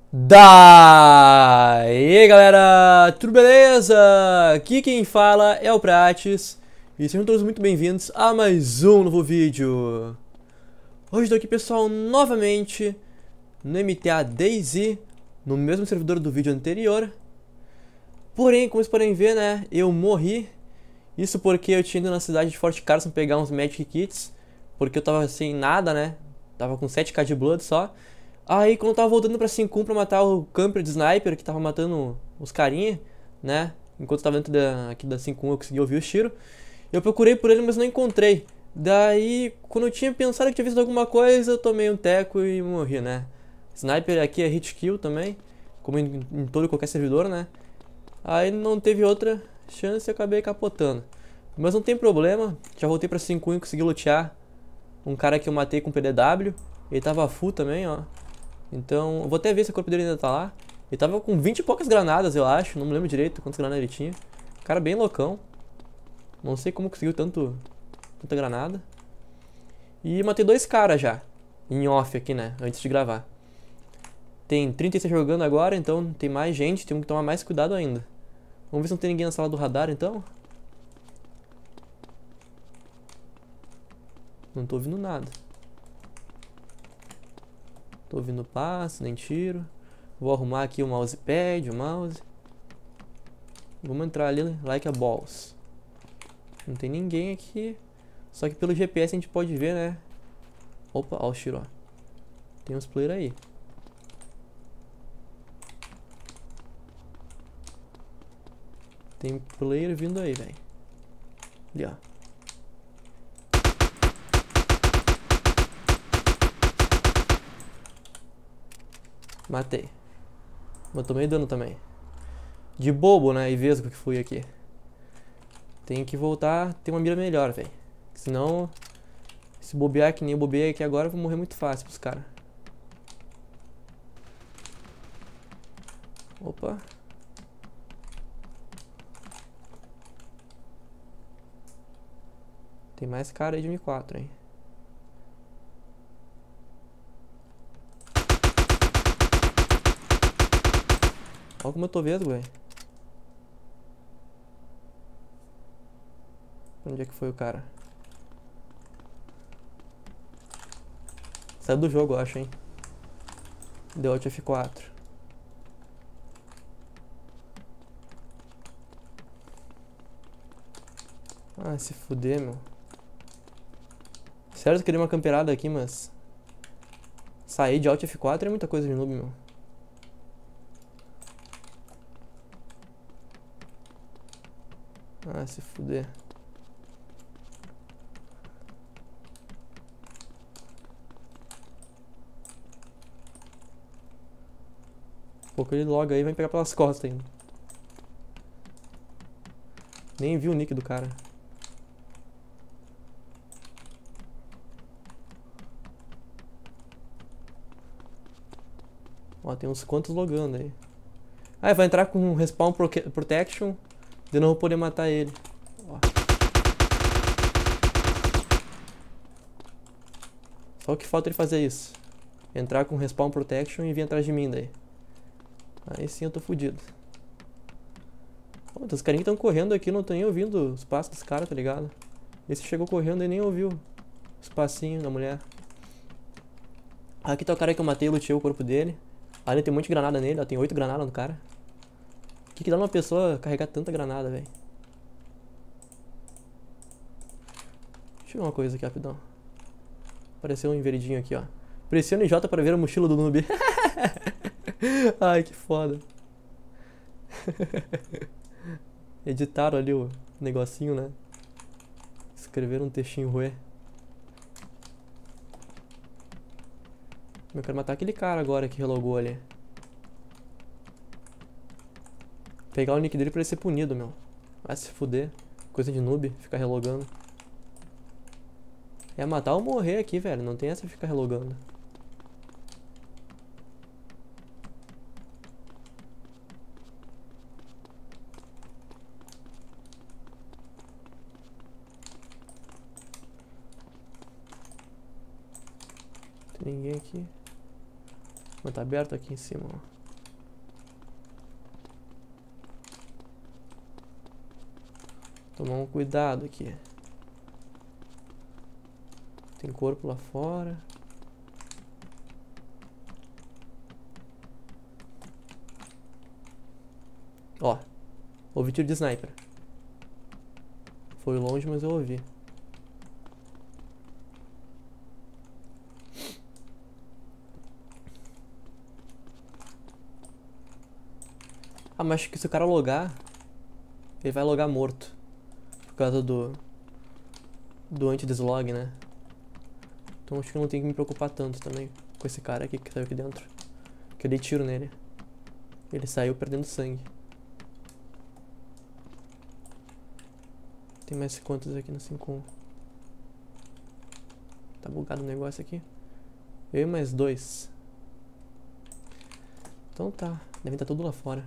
Daí galera, tudo beleza? Aqui quem fala é o Prates e sejam todos muito bem-vindos a mais um novo vídeo. Hoje estou aqui pessoal novamente no MTA DayZ, no mesmo servidor do vídeo anterior. Porém, como vocês podem ver, né, eu morri. Isso porque eu tinha ido na cidade de Fort Carson pegar uns Magic Kits, porque eu tava sem nada, né, tava com 7k de Blood só. Aí quando eu tava voltando pra 5 pra matar o camper de sniper que tava matando os carinha, né? Enquanto eu tava dentro aqui da 5.1 eu consegui ouvir o tiro. Eu procurei por ele, mas não encontrei. Daí, quando eu tinha pensado que tinha visto alguma coisa, eu tomei um teco e morri, né? Sniper aqui é hit kill também, como em todo e qualquer servidor, né? Aí não teve outra chance e acabei capotando. Mas não tem problema, já voltei pra 5.1 e consegui lutear um cara que eu matei com PDW. Ele tava full também, ó. Então, eu vou até ver se o corpo dele ainda tá lá. Ele tava com 20 e poucas granadas, eu acho. Não me lembro direito quantas granadas ele tinha. Cara bem loucão. Não sei como conseguiu tanta granada. E matei dois caras já. Em off aqui, né? Antes de gravar. Tem 36 jogando agora, então tem mais gente. Temos que tomar mais cuidado ainda. Vamos ver se não tem ninguém na sala do radar, então. Não tô ouvindo nada. Tô ouvindo passo, nem tiro. Vou arrumar aqui o mousepad, o mouse. Vamos entrar ali, like a balls. Não tem ninguém aqui. Só que pelo GPS a gente pode ver, né? Opa, ó o tiro, ó. Tem uns players aí. Tem player vindo aí, velho. Ali, ó. Matei. Mas tomei dano também. De bobo, né? E vesgo que fui aqui. Tem que voltar, ter uma mira melhor, velho. Senão, se bobear que nem eu bobeei aqui agora, eu vou morrer muito fácil pros caras. Opa. Tem mais cara aí de M4, hein. Olha como eu tô vesgo, velho. Onde é que foi o cara? Saiu do jogo, eu acho, hein. Deu Alt F4. Ah, se fuder, meu. Sério, eu queria uma camperada aqui, mas... sair de Alt F4 é muita coisa de noob, meu. Ah, se fuder. Pouco ele logo aí vai me pegar pelas costas ainda. Nem vi o nick do cara. Ó, tem uns quantos logando aí. Ah, vai entrar com respawn protection. Eu não vou poder matar ele. Ó. Só o que falta ele fazer isso. Entrar com respawn protection e vir atrás de mim daí. Aí sim eu tô fudido. Pô, os carinhos que estão correndo aqui, não tô nem ouvindo os passos dos caras, tá ligado? Esse chegou correndo e nem ouviu os passinhos da mulher. Aqui tá o cara que eu matei, eu lutei o corpo dele. Ali tem um monte de granada nele, ó, tem 8 granadas no cara. O que dá uma pessoa carregar tanta granada, velho? Deixa eu ver uma coisa aqui rapidão. Apareceu um inveridinho aqui, ó. Pressione J para ver a mochila do noob. Ai, que foda. Editaram ali o negocinho, né? Escreveram um textinho ruê. Eu quero matar aquele cara agora que relogou ali. Pegar o nick dele pra ele ser punido, meu. Vai se fuder. Coisa de noob, ficar relogando. É matar ou morrer aqui, velho. Não tem essa de ficar relogando. Tem ninguém aqui. Mas tá aberto aqui em cima, ó. Tomar um cuidado aqui. Tem corpo lá fora. Ó, ouvi tiro de sniper. Foi longe, mas eu ouvi. Ah, mas acho que se o cara logar, ele vai logar morto. Por causa do anti-deslog, né? Então acho que eu não tenho que me preocupar tanto também com esse cara aqui que saiu aqui dentro. Que eu dei tiro nele. Ele saiu perdendo sangue. Tem mais quantos aqui no 5-1? Tá bugado o negócio aqui. Eu e mais 2. Então tá. Devem estar tudo lá fora.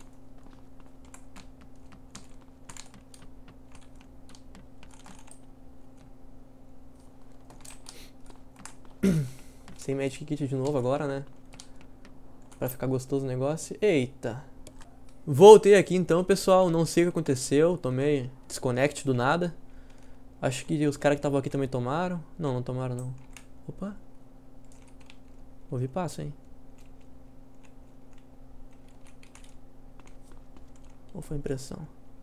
Sem Magic Kit de novo agora, né? Pra ficar gostoso o negócio. Eita! Voltei aqui então, pessoal. Não sei o que aconteceu. Tomei desconnect do nada. Acho que os caras que estavam aqui também tomaram. Não, não tomaram não. Opa! Ouvi passo, hein? Ou foi impressão?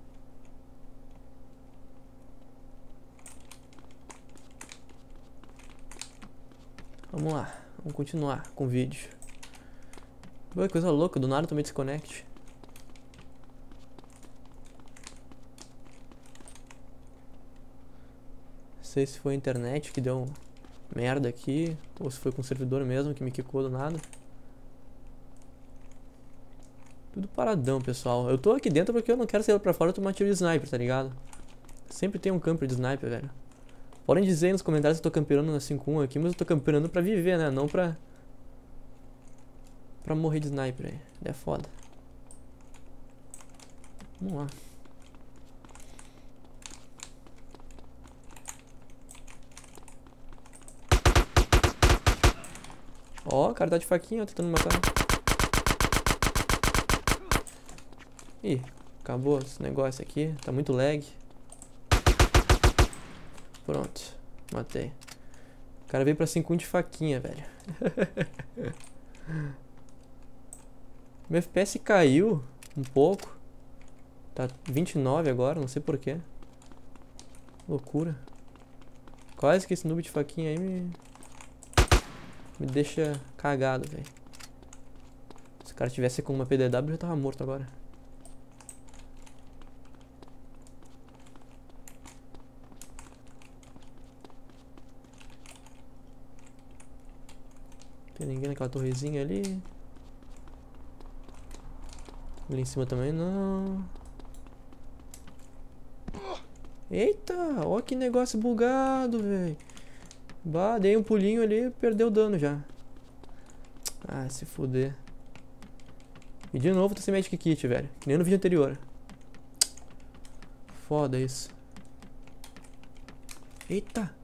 Vamos lá, vamos continuar com o vídeo. Boa, coisa louca, do nada também desconnect. Não sei se foi a internet que deu merda aqui, ou se foi com o servidor mesmo que me quicou do nada. Tudo paradão, pessoal. Eu tô aqui dentro porque eu não quero sair pra fora e tomar tiro de sniper, tá ligado? Sempre tem um camper de sniper, velho. Podem dizer aí nos comentários se eu tô camperando na 5-1 aqui, mas eu tô camperando pra viver, né? Não pra morrer de sniper aí. É foda. Vamos lá. Ó, o cara tá de faquinha, ó, tentando me matar. Ih, acabou esse negócio aqui. Tá muito lag. Pronto, matei. O cara veio pra 5-1 de faquinha, velho. Meu FPS caiu um pouco. Tá 29 agora, não sei porquê. Loucura. Quase que esse noob de faquinha aí me deixa cagado, velho. Se o cara tivesse com uma PDW, eu já tava morto agora. Tem ninguém naquela torrezinha ali. Ali em cima também não. Eita, ó que negócio bugado, velho. Bah, dei um pulinho ali e perdeu o dano já. Ah, se fuder. E de novo tô sem Magic Kit, velho. Que nem no vídeo anterior. Foda isso. Eita.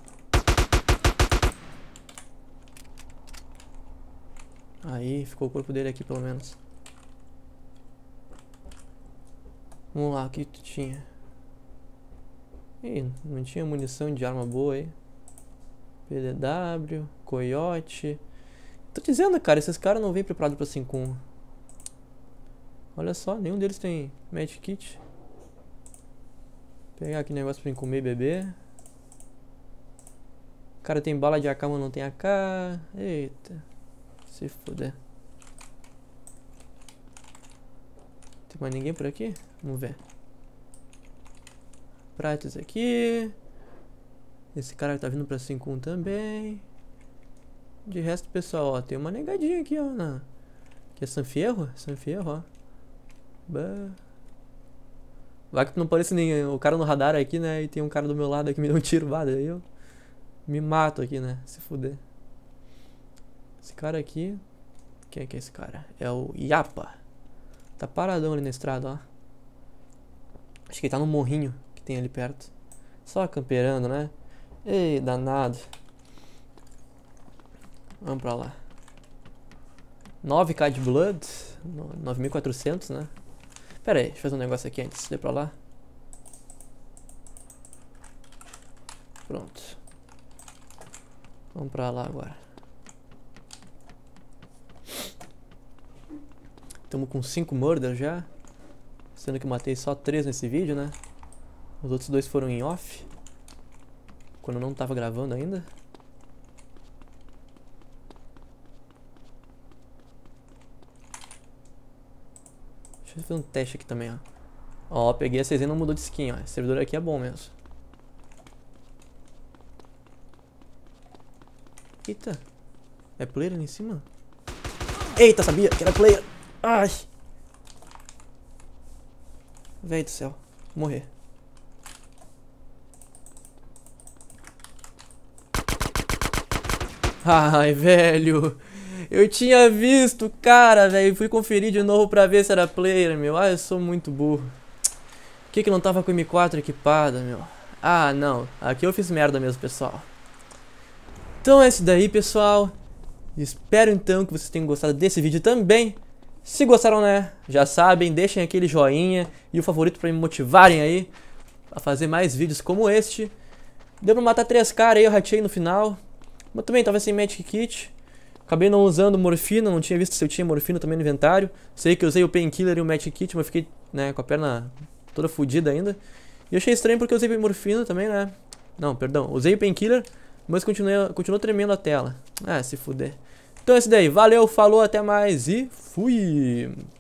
Aí, ficou o corpo dele aqui pelo menos. Vamos lá, o que tu tinha? Ih, não tinha munição de arma boa aí. PDW, Coyote. Tô dizendo, cara, esses caras não vêm preparados pra 5-1. Olha só, nenhum deles tem Magic Kit. Pegar aqui negócio pra mim comer e beber. O cara tem bala de AK, mas não tem AK. Eita. Se foder. Tem mais ninguém por aqui? Vamos ver. Pratos aqui. Esse cara que tá vindo pra 5-1 também. De resto, pessoal, ó, tem uma negadinha aqui, ó. Que é Sanfierro? Sanfierro, ó. Bah. Vai que não parece nem o cara no radar aqui, né? E tem um cara do meu lado aqui que me deu um tiro, bah, daí eu me mato aqui, né? Se fuder. Esse cara aqui. Quem é que é esse cara? É o Yapa. Tá paradão ali na estrada, ó. Acho que ele tá no morrinho que tem ali perto. Só camperando, né? Ei, danado. Vamos pra lá. 9k de blood. 9.400, né? Pera aí, deixa eu fazer um negócio aqui antes de ir pra lá. Pronto. Vamos pra lá agora. Estamos com 5 murders já. Sendo que eu matei só 3 nesse vídeo, né? Os outros 2 foram em off. Quando eu não tava gravando ainda. Deixa eu fazer um teste aqui também, ó. Ó, peguei a CZ e não mudou de skin, ó. Esse servidor aqui é bom mesmo. Eita. É player ali em cima? Eita, sabia que era player. Ai. Véi do céu. Vou morrer. Ai, velho. Eu tinha visto, cara, velho. Fui conferir de novo pra ver se era player, meu. Ah, eu sou muito burro. Por que não tava com M4 equipada, meu? Ah, não. Aqui eu fiz merda mesmo, pessoal. Então é isso daí, pessoal. Espero então que vocês tenham gostado desse vídeo também. Se gostaram, né? Já sabem, deixem aquele joinha e o favorito pra me motivarem aí a fazer mais vídeos como este. Deu pra matar 3 caras aí, eu ratei no final. Mas também tava sem Magic Kit. Acabei não usando morfina, não tinha visto se eu tinha morfina também no inventário. Sei que eu usei o Painkiller e o Magic Kit, mas fiquei, né, com a perna toda fodida ainda. E eu achei estranho porque eu usei morfina também, né? Não, perdão, usei o Painkiller, mas continuou tremendo a tela. Ah, se fuder. Então é isso daí, valeu, falou, até mais e fui!